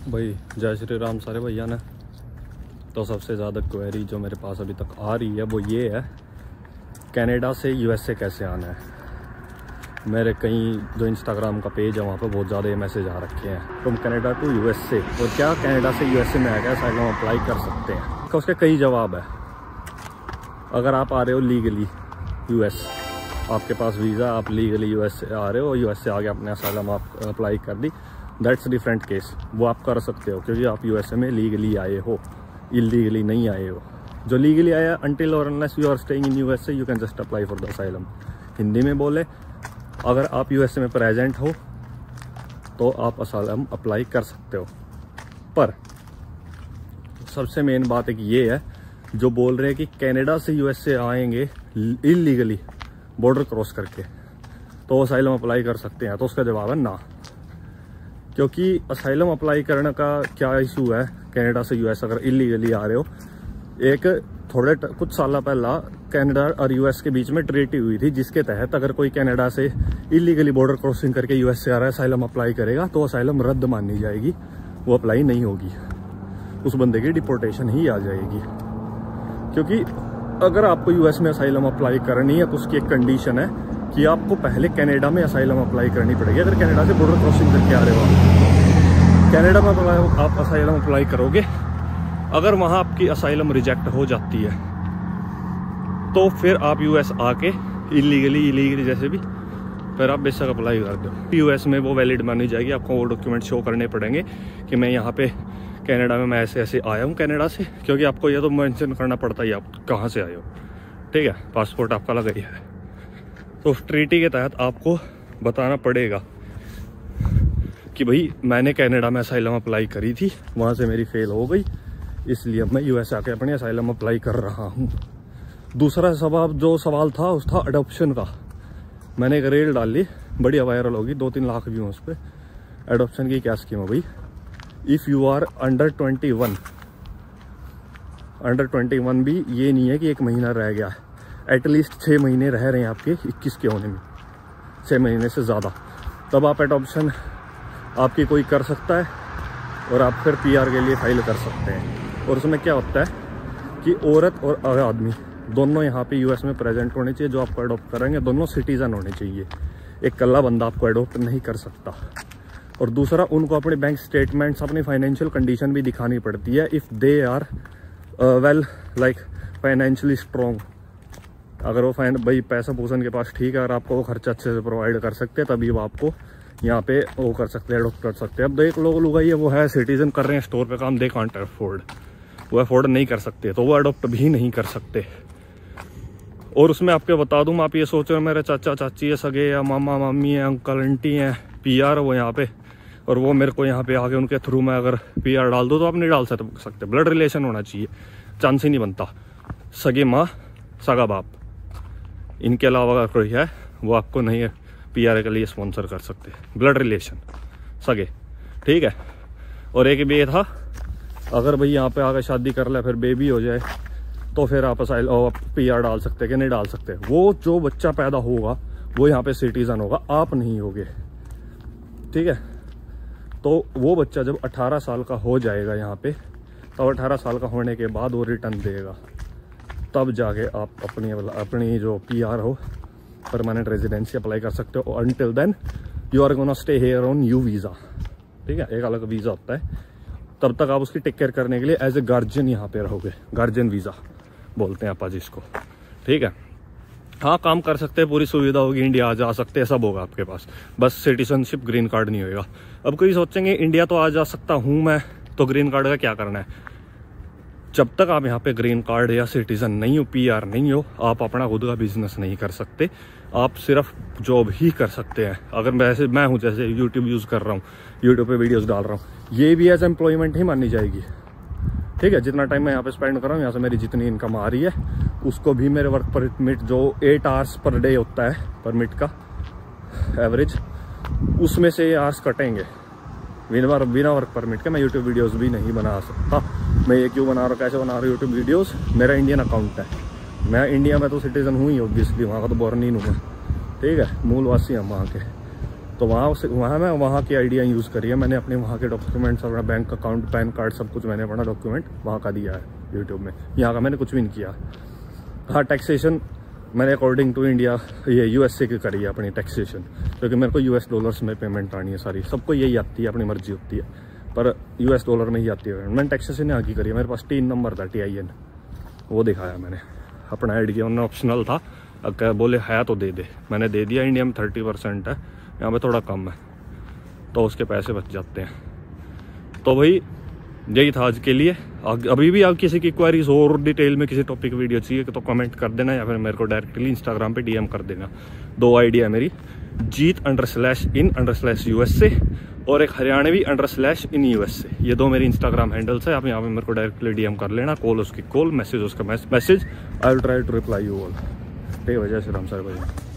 भाई जय श्री राम सारे भैया ने। तो सबसे ज़्यादा क्वेरी जो मेरे पास अभी तक आ रही है वो ये है, कनाडा से यूएसए कैसे आना है। मेरे कई जो इंस्टाग्राम का पेज है वहाँ पे बहुत ज़्यादा ये मैसेज आ रखे हैं, तुम कनाडा टू यूएसए, और क्या कनाडा से यूएसए में आकर असाइलम अप्लाई कर सकते हैं। तो उसके कई जवाब है। अगर आप आ रहे हो लीगली यूएस, आपके पास वीज़ा, आप लीगली यूएसए आ रहे हो, यूएसए आगे अपने असाइलम आप अप्लाई कर दी, दैट्स डिफरेंट केस, वो आप कर सकते हो क्योंकि आप यूएसए में लीगली आए हो, इलीगली नहीं आए हो। जो लीगली आया, अनटिल और unless you are staying in USA you can just apply for the asylum. Hindi में बोले, अगर आप यूएसए में प्रेजेंट हो तो आप असाइलम अप्लाई कर सकते हो। पर सबसे मेन बात एक ये है, जो बोल रहे हैं कि कनाडा से यूएसए आएंगे इलीगली बॉर्डर क्रॉस करके तो असाइलम अप्लाई कर सकते हैं, तो उसका जवाब है ना। क्योंकि असाइलम अप्लाई करने का क्या इशू है, कनाडा से यूएस अगर इलीगली आ रहे हो, एक कुछ साल पहला कनाडा और यूएस के बीच में ट्रीटी हुई थी जिसके तहत अगर कोई कनाडा से इलीगली बॉर्डर क्रॉसिंग करके यूएस से आ रहा है, असाइलम अप्लाई करेगा तो असाइलम रद्द मानी जाएगी, वो अप्लाई नहीं होगी, उस बंदे की डिपोर्टेशन ही आ जाएगी। क्योंकि अगर आपको यूएस में असाइलम अप्लाई करनी है तो उसकी एक कंडीशन है कि आपको पहले कनाडा में असाइलम अप्लाई करनी पड़ेगी। अगर कनाडा से बॉर्डर क्रॉसिंग करके आ रहे हो, कनाडा में आप असाइलम अप्लाई करोगे, अगर वहां आपकी असाइलम रिजेक्ट हो जाती है तो फिर आप यूएस आके इलीगली जैसे भी फिर आप बेशक अप्लाई कर दो, यूएस में वो वैलिड मानी जाएगी। आपको वो डॉक्यूमेंट शो करने पड़ेंगे कि मैं यहाँ पे कनाडा में मैं ऐसे ऐसे आया हूँ कनाडा से, क्योंकि आपको ये तो मेंशन करना पड़ता ही आप कहाँ से आए हो, ठीक है, पासपोर्ट आपका लगा ही है। तो उस ट्रीटी के तहत आपको बताना पड़ेगा कि भाई मैंने कनाडा में असाइलम अप्लाई करी थी, वहाँ से मेरी फेल हो गई, इसलिए अब मैं यूएस आके अपनी असाइलम अप्लाई कर रहा हूँ। दूसरा जो सवाल था उस था अडॉप्शन का। मैंने एक रील डाली, बढ़िया वायरल होगी, 2-3 लाख व्यू उस पर। अडॉप्शन की क्या स्कीम है भाई, इफ़ यू आर अंडर 21 भी ये नहीं है कि 1 महीना रह गया है, एटलीस्ट 6 महीने रह रहे हैं आपके 21 के होने में, 6 महीने से ज़्यादा, तब आप एडॉप्शन आपकी कोई कर सकता है और आप फिर पीआर के लिए फाइल कर सकते हैं। और उसमें क्या होता है कि औरत और आदमी दोनों यहाँ पे यूएस में प्रेजेंट होने चाहिए, जो आपको अडॉप्ट करेंगे दोनों सिटीजन होने चाहिए, एक कल्ला बंदा आपको अडॉप्ट नहीं कर सकता। और दूसरा, उनको अपने बैंक स्टेटमेंट्स, अपनी फाइनेंशियल कंडीशन भी दिखानी पड़ती है, if they are well like financially strong. अगर वो भाई पैसा पूसन के पास ठीक है, अगर आपको वो खर्चा अच्छे से प्रोवाइड कर सकते हैं तभी वो आपको यहाँ पे वो कर सकते हैं, अडॉप्ट कर सकते हैं। अब देख लोग लुगाई है, वो है सिटीजन, कर रहे हैं स्टोर पे काम, दे कांट अफोर्ड, वो अफोर्ड नहीं कर सकते तो वो अडॉप्ट भी नहीं कर सकते। और उसमें आपके बता दूँ, आप ये सोच रहे हो मेरे चाचा चाची है, सगे या मामा मामी है, अंकल आंटी हैं, पीआर वो यहाँ पे, और वो मेरे को यहाँ पे आके उनके थ्रू में अगर पीआर डाल दो तो आप नहीं डाल सकते। ब्लड रिलेशन होना चाहिए, चांस ही नहीं बनता। सगे माँ सगा बाप, इनके अलावा अगर कोई है वो आपको नहीं पीआर के लिए स्पॉन्सर कर सकते, ब्लड रिलेशन सगे, ठीक है। और एक भी ये था, अगर भाई यहाँ पे आकर शादी कर ले फिर बेबी हो जाए तो फिर आप पीआर डाल सकते कि नहीं डाल सकते। वो जो बच्चा पैदा होगा वो यहाँ पे सिटीजन होगा, आप नहीं होगे, ठीक है। तो वो बच्चा जब 18 साल का हो जाएगा यहाँ पे, तब 18 साल का होने के बाद वो रिटर्न देगा, तब जाके आप अपनी जो पीआर हो, परमानेंट रेजिडेंसी अप्लाई कर सकते हो। Until then you are gonna stay here on you visa, ठीक है, एक अलग वीज़ा होता है, तब तक आप उसकी टेक केयर करने के लिए एज ए गार्जियन यहाँ पे रहोगे, गार्जियन वीज़ा बोलते हैं आपा जिसको, ठीक है। हाँ, काम कर सकते हैं, पूरी सुविधा होगी, इंडिया आ जा सकते हैं, सब होगा आपके पास, बस सिटीजनशिप ग्रीन कार्ड नहीं होगा। अब कोई सोचेंगे इंडिया तो आ जा सकता हूँ मैं, तो ग्रीन कार्ड का क्या करना है। जब तक आप यहाँ पे ग्रीन कार्ड या सिटीजन नहीं हो, पीआर नहीं हो, आप अपना खुद का बिजनेस नहीं कर सकते, आप सिर्फ जॉब ही कर सकते हैं। अगर मैं हूँ जैसे यूट्यूब यूज़ कर रहा हूँ, यूट्यूब पे वीडियोस डाल रहा हूँ, ये भी एज एम्प्लॉयमेंट ही मानी जाएगी, ठीक है। जितना टाइम मैं यहाँ पे स्पेंड कर रहा हूँ, यहाँ से मेरी जितनी इनकम आ रही है उसको भी मेरे वर्क परमिट जो 8 आवर्स पर डे होता है परमिट का एवरेज, उसमें से ये आवर्स कटेंगे। बिना वर्क परमिट के मैं यूट्यूब वीडियोस भी नहीं बना सकता। मैं ये क्यों बना रहा हूँ, कैसे बना रहा हूँ यूट्यूब वीडियोस, मेरा इंडियन अकाउंट है, मैं इंडिया में तो सिटीजन हूँ ही ऑब्वियसली, वहाँ का तो बॉर्न ही हूँ मैं, ठीक है, मूलवासी हम वहाँ के। तो वहाँ मैं वहाँ की आइडिया यूज़ करी है मैंने, अपने वहाँ के डॉक्यूमेंट्स, अपना बैंक अकाउंट, पैन कार्ड, सब कुछ मैंने अपना डॉक्यूमेंट वहाँ का दिया है यूट्यूब में। यहाँ का मैंने कुछ भी नहीं किया। हाँ, टैक्सेशन मैंने अकॉर्डिंग टू इंडिया ये यूएसए की करी है अपनी टैक्सेशन, क्योंकि मेरे को यूएस डॉलर्स में पेमेंट आनी है सारी। सबको यही आती है, अपनी मर्जी होती है, पर यूएस डॉलर में ही आती है। मैंने टैक्सेशन यहाँ की करी है। मेरे पास 3 नंबर था TIN, वो दिखाया मैंने। अपना ऐड किया, उन्होंने ऑप्शनल था, अगर बोले है तो दे दे, मैंने दे दिया। इंडिया में 30% है, यहाँ पे थोड़ा कम है, तो उसके पैसे बच जाते हैं। तो भाई यही था आज के लिए। अभी भी आप किसी की क्वेरीज और डिटेल में किसी टॉपिक वीडियो चाहिए तो कमेंट कर देना, या फिर मेरे को डायरेक्टली इंस्टाग्राम पे DM कर देना। 2 आइडिया है मेरी, जीत_in_USA और एक हरियाणवी _in USA। ये 2 मेरी इंस्टाग्राम हैंडल्स है। आप यहाँ पे मेरे को डायरेक्टली DM कर लेना, कॉल उसकी कॉल, मैसेज उसका message. I will try to reply you all. वजह से राम सर भाई।